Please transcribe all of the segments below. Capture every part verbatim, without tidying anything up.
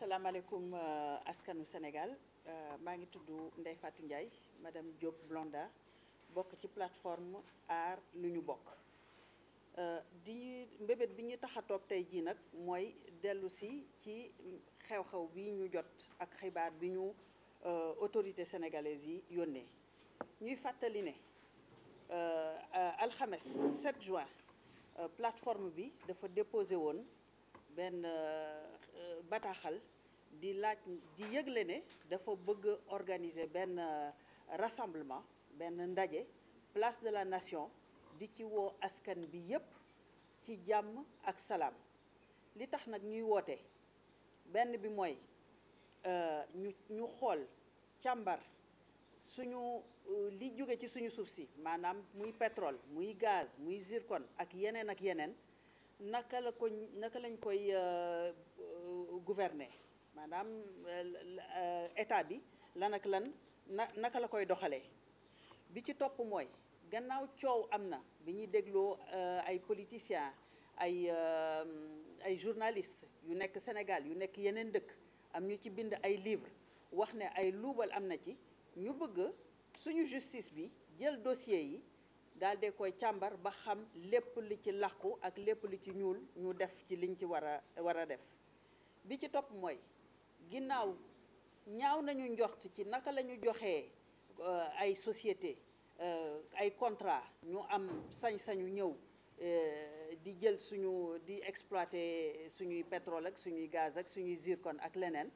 asalaamaaleykum askanu Sénégal maa ngi tudd Ndeye Fatou Ndiaye madame Diop Blondin bokk ci plateforme aar lu ñu bokk di mbébét bi ñu tax a toog tey jii nag mooy dellu si ci xew-xew bi ñu jot ak xibaar bi ñu autorité sénégalaise yi yónnee ñuy fàttali ne alxames sept juin plateforme bi dafa déposé woon benn bataaxal di laaj di yëgle ne dafa bëgg organiser benn rassemblement benn ndaje place de la nation di ci woo askan bi yépp ci jàmm ak salaam li tax nag ñuy woote benn bi mooy ñu ñu xool càmbar suñu li jóge ci suñu suuf si maanaam muy pétrole muy gaz muy zircon ak yeneen ak yeneen naka la ko naka lañ koy gouverner maanaam état bi lan ak lan na naka la koy doxalee bi ci topp mooy gannaaw coow am na bi ñuy dégloo ay politiciens ay ay journalistes yu nekk Sénégal yu nekk yeneen dëkk am ñu ci bind ay livres wax ne ay luubal am na ci ñu bëgg suñu justice bi jël dossier yi daal de koy càmbar ba xam lépp li ci làqu ak lépp li ci ñuul ñu def ci liñ ci war a war a def bi ci topp mooy ginnaaw ñaaw nañu njort ci naka la ñu joxee ay société ay contrat ñu am sañ-sañu ñëw di jël suñu di exploiter suñuy pétrole ak suñuy gaz ak suñuy zircon ak leneen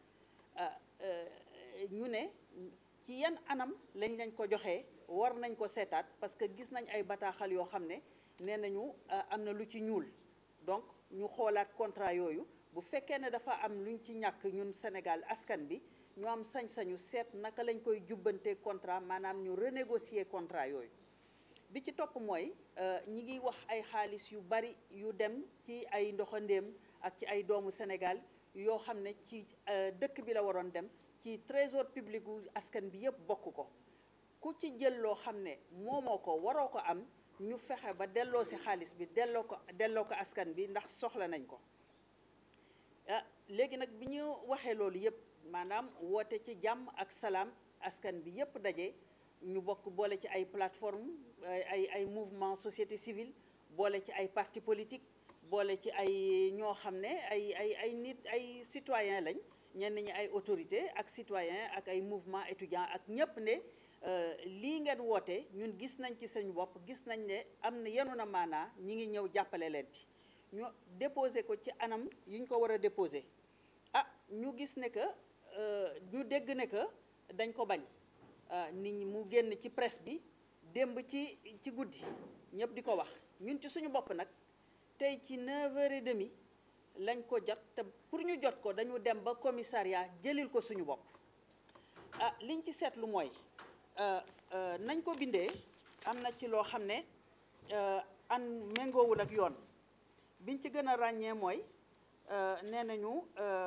ñu ne ci yan anam lañ lañ ko joxee war nañ ko seetaat parce que gis nañ ay bataaxal yoo xam ne nee nañu am na lu ci ñuul donc ñu xoolaat contrat yooyu bu fekkee ne dafa am luñ ci ñàkk ñun Sénégal askan bi ñu am sañ-sañu seet naka lañ koy jubbante contrat maanaam ñu renégocier contrat yooyu bi ci topp mooy ñi ngi wax ay xaalis yu bari yu dem ci ay ndoxandéem ak ci ay doomu Sénégal yoo xam ne ci dëkk bi la waroon dem ci trésor public gu askan bi yépp bokk ko ku ci jël loo xam ne moomoo ko waroo ko am ñu fexe ba delloo si xaalis bi delloo ko delloo ko askan bi ndax soxla nañ ko ah léegi nag bi ñu waxee loolu yépp maanaam woote ci jàmm ak salaam askan bi yépp daje ñu bokk boole ci ay plateforme ay ay mouvement société civile boole ci ay parti politique boole ci ay ñoo xam ne ay ay ay nit ay citoyen lañ ñenn ñi ay autorité ak citoyen ak ay mouvement étudiant ak ñépp ne lii ngeen woote ñun gis nañ ci suñu bopp gis nañ ne am na yenu na maanaa ñi ngi ñëw jàppale leen ci ñu déposé ko ci anam yi ñu ko war a déposé ah ñu gis ne que ñu dégg ne que dañ ko bañ nit ñi mu génn ci presse bi démb ci ci guddi ñëpp di ko wax ñun ci suñu bopp nag tey ci neuf heures trente lañ ko jot te pour ñu jot ko dañu dem ba commissariat jëlil ko suñu bopp ah liñ ci seetlu mooy nañ ko bindee am na ci loo xam ne an méngoowul ak yoon biñ ci gën a ràññee mooy nee nañu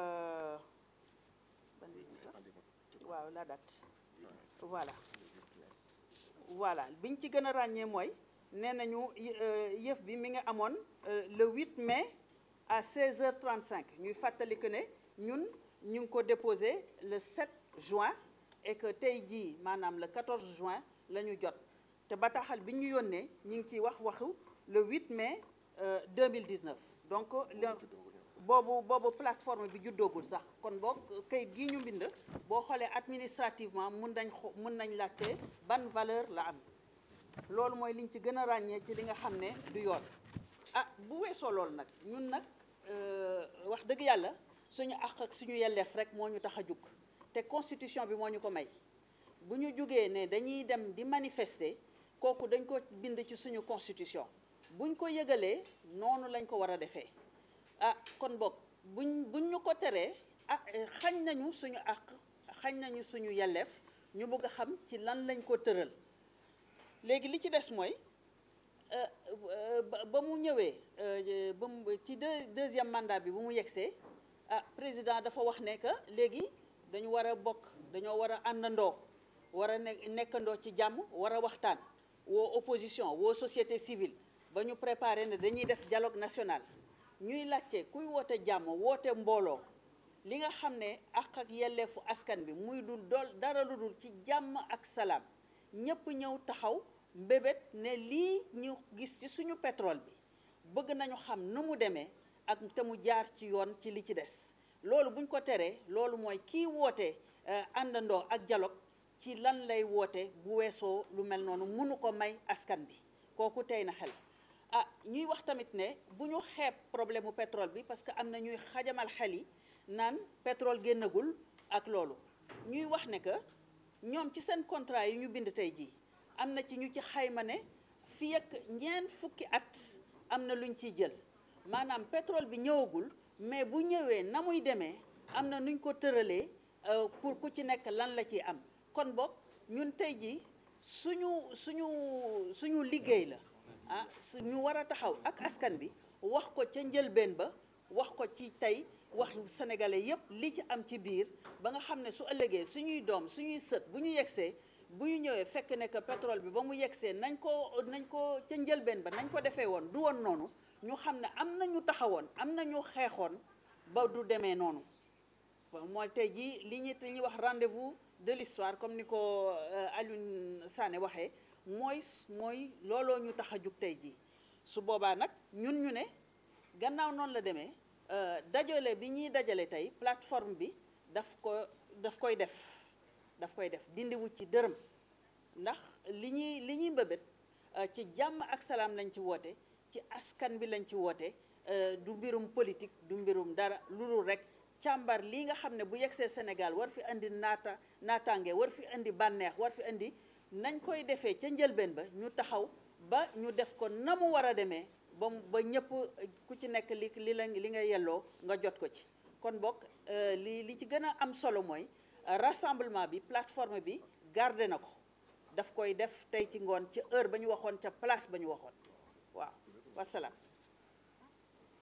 waaw la date voilà voilà biñ ci gën a ràññee mooy nee nañu yëf bi mi ngi amoon le huit mai à seize heures trente-cinq ñuy fàttali que ne ñun ñu ngi ko déposé le sept juin et que tey jii maanaam le quatorze juin la ñu jot te bataaxal bi ñu yónnee ñu ngi ciy wax waxu le huit mai deux mille dix-neuf donc boobu boobu plateforme bi juddoogul sax kon boog kayit gii ñu mbind boo xoolee administrativement mun nañ xo mun nañ laajte ban valeur la am loolu mooy liñ ci gën a ràññee ci li nga xam ne du yoon ah bu weesoo loolu nag ñun nag wax dëgg yàlla suñu àq ak suñu yelleef rek moo ñu tax a jug te constitution bi moo ñu ko may bu ñu jugee ne dañuy dem di manifester kooku dañ ko bind ci suñu constitution buñ ko yëgalee noonu lañ ko war a defee ah kon boog buñ buñ ñu ko teree ah xañ nañu suñu àq xañ nañu suñu yelleef ñu bëgg a xam ci lan lañ ko tëral léegi li ci des mooy ba mu ñëwee ba mu ci deux deuxième mandat bi bu mu yegsee ah président dafa wax ne que léegi dañu war a bokk dañoo war a àndandoo war a ne nekkandoo ci jàmm war a waxtaan woo opposition woo société civile ba ñu préparé ne dañuy def dialogue national ñuy laajte kuy woote jàmm woote mbooloo li nga xam ne àq ak yelleefu askan bi muy dul dool dara lu dul ci jàmm ak salaam ñëpp ñëw taxaw mbébét ne lii ñu gis ci suñu pétrole bi bëgg nañu xam nu mu demee ak te mu jaar ci yoon ci li ci des loolu buñ ko teree loolu mooy kii woote àndandoo ak dialogue ci lan lay woote bu weesoo lu mel noonu mënu ko may askan bi kooku tey na xel ah ñuy wax tamit ne bu ñu xeeb problème mu pétrole bi parce que am na ñuy xajamal xel yi naan pétrole génnagul ak loolu ñuy wax ne que ñoom ci seen contrat yi ñu bind tey jii am na ci ñu ci xayma ne fii ak ñeent fukki at am na luñ ciy jël maanaam pétrole bi ñëwagul mais bu ñëwee na muy demee am na nuñ ko tëralee pour ku ci nekk lan la ciy am kon boog ñun tey jii suñu suñu suñu liggéey la ah ñu war a taxaw ak askan bi wax ko ca njëlbeen ba wax ko ci tey wax sénégalais yépp li ci am ci biir ba nga xam ne su ëllëgee suñuy doom suñuy sët bu ñu yegsee bu ñu ñëwee fekk ne que pétrole bi ba mu yegsee nañ ko nañ ko ca njëlbeen ba nañ ko defee woon du woon noonu ñu xam ne am na ñu taxawoon am na ñu xeexoon ba du demee noonu mooy tey jii li ñuy li ñuy wax rendez-vous de l'histoire comme ni ko Alioune Sané waxee mooy mooy looloo ñu tax a jug tey jii su boobaa nag ñun ñu ne gannaaw noonu la demee dajale bi ñuy dajale tey plateforme bi daf ko daf koy def daf koy def dindiwu ci dërëm ndax li ñuy li ñuy mbëbët ci jàmm ak salaam lañ ci woote ci askan bi lañ ci woote du mbirum politique du mbirum dara lu dul rek càmbar lii nga xam ne bu yegsee Sénégal war fi indi naata naataange war fi indi bànneex war fi indi nañ koy defee ca njëlbeen ba ñu taxaw ba ñu def ko na mu war a demee ba ba ñëpp ku ci nekk li li la li nga yelloo nga jot ko ci kon bokk li li ci gën a am solo mooy rassemblement bi plateforme bi garder na ko daf koy def tey ci ngoon ca heure ba ñu waxoon ca place ba ñu waxoon waaw wasalaam